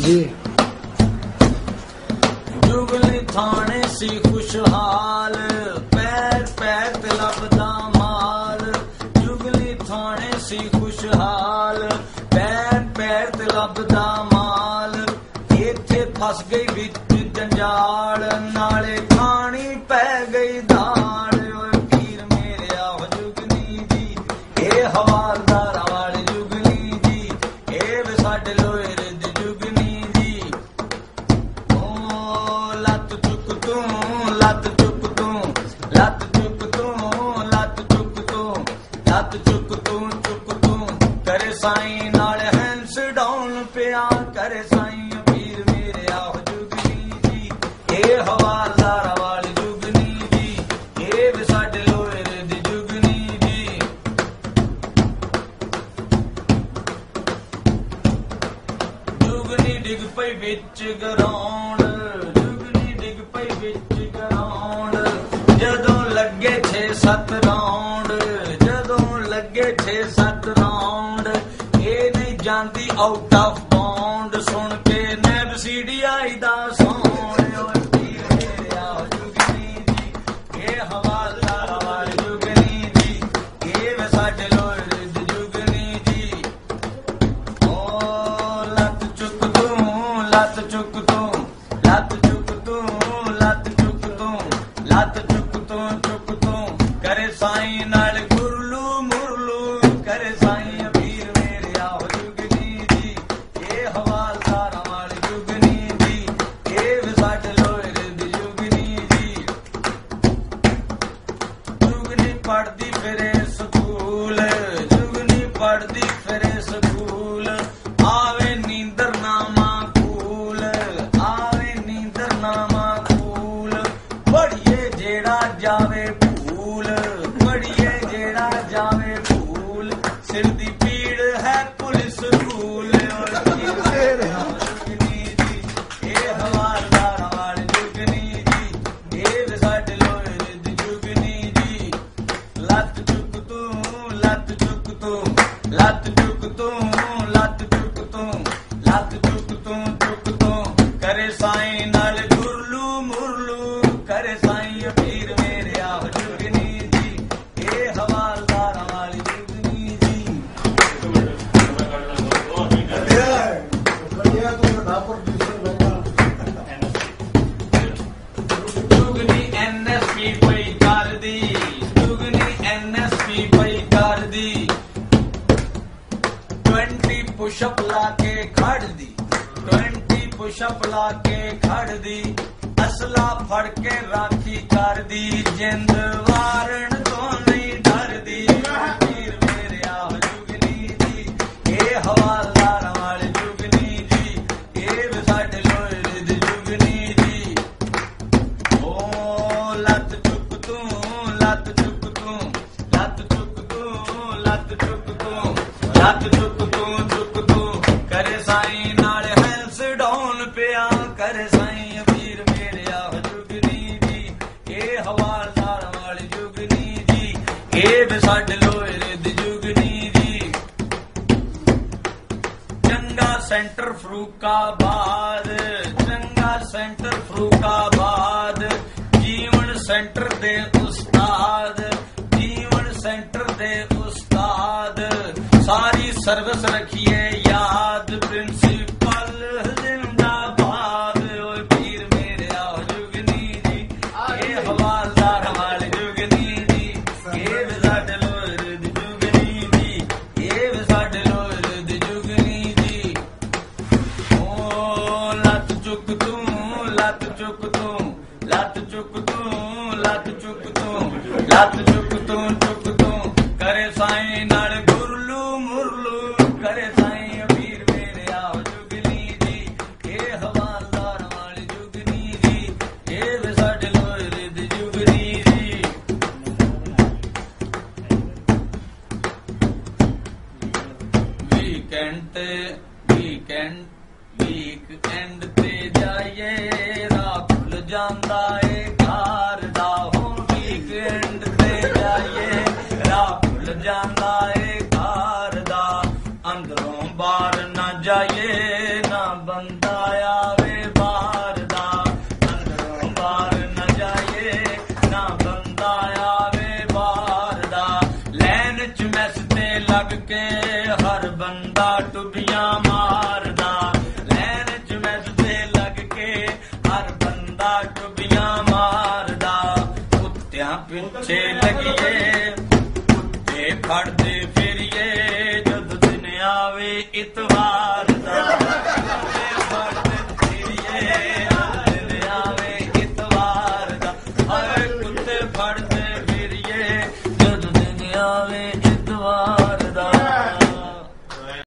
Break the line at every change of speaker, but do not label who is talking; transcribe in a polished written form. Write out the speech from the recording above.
जी।
जुगली थाने सी खुशहाल, पैर पैर ते लभदा माल। जुगली थाने सी खुशहाल, पैर पैर ते लभदा माल। इत्थे फस गई विच जंजाल, नाले खानी पै गई दाल। ओए पीर मेरे आओ जुगनी जी, ए हवालदार वाले जुगनी जी, ए वे साडे लोए दे जुगनी जी। ओ लत चुक तू, लत चुक तू, लत चुक तू, लत चुक तू, लत चुक तू, चुक तू। करे साईं नाले हैंड्स डाउन पिया, करे साईं पीर मेरे आओ जुगनी जी, ए हवालदार वाली जुगनी जी, ए वे साडे लोए दी जुगनी जी। जुगनी डिग पई विच ग्राउंड, जुगनी डिग पई विच ग्राउंड। जदों लगे 6-7 राउंड, जदों लगे 6-7 राउंड। ए नहीं जानती आउट ऑफ बाउंड, सुन के नैब सीडीआई दा साउंड। ओए पीर मेरे आओ जुगनी जी, ए हवालदार वाली जुगनी जी, ए वे साडे लोए दी जुगनी जी। ओ लत चुक तू, लत चुक तू, लत चुक तू, लत चुक तू, लत चुक तू, चुक तू। करे साईं नाल गुरलू मुरलू, करे साईं पीर मेरे आओ जुगनी जी, ए हवालदार वाली जुगनी जी, ए वे साडे लोए दी जुगनी जी। जुगनी पढ़दी फिरे स्कूल, जुगनी पढ़दी फिरे स्कूल। आवे नींदर नामा कूल, आवे नींदर नामा कूल। पढ़िए जेड़ा जावे भूल, पढ़िए जेड़ा जावे भूल। सिर दी पीड़ है पुलिस रूल। और जुगनी जी, ए हवालदार वाली जुगनी जी, ए वे साडे लोए दी जुगनी जी। लत चुक तू, लत चुक तू, लत चुक तू, लत चुक तू, लत चुक तू, चुक तू। करे साईं नाल गुरलू मुरलू, करे साईं पीर मेरे आओ जुगनी जी, ए हवालदार वाली जुगनी जी। जुगनी एनएसपी पई करदी, जुगनी एनएसपी पई करदी। 20 पुशअप लाके खड़ दी, 20 पुशअप लाके खड़ दी। असला फड़ के राखी कर दी, जिंद वारण तो नहीं डरदी। पीर मेरे आओ जुगनी जी, ए हवालदार वाले जुगनी जी, ए वे साडे लोए दी जुगनी जी। ओ लत चुक तू, लत चुक तू, लत चुक तू, लत चुक तू, लत चुक तू, चुक तू। करे साईं नाल हैंड्स डाउन पिया, करे साईं पीर मेरे आओ जुगनी जी, ए हवालदार वाली जुगनी जी, ए वे साडे लोए दी जुगनी जी। चंगा सेंटर फरूकाबाद, चंगा सेंटर फरूकाबाद। जीवन सेंटर दे उस्ताद, जीवन सेंटर दे उस्ताद। सारी सर्विस रखिए याद, प्रिंसिपल जिंदाबाद। ओए पीर मेरे आओ जुगनी जी, ए हवालदार वाले जुगनी जी, ए वे साडे लोए दी जुगनी जी, ए वे साडे लोए दी जुगनी जी। ओ लत चुक तू, लत चुक तू, लत चुक तू, लत चुक तू, लत चुक तू, चुक तू। करे साईं नाल गुरलू मुरलू, करे साईं पीर मेरे आओ जुगनी जी, ए हवालदार वाली जुगनी जी, ए वे साडे लोए दी जुगनी जी। वीकेंड ते वीकेंड ते जाइए, राह भुल जांदा ए घर दा। हो वीकेंड ते जाइए, राह भुल जांदा ए घर दा। अंदरों बाहर ना जाइए, ना बंदा लग के हर बंदा टुबियां मारदा लैन च मैसदे लग के हर बंदा टुबियां मारदा कुत्तियां पिछे लगिए कुत्ते फड़दे फिरिए जद दिन आवे इतवार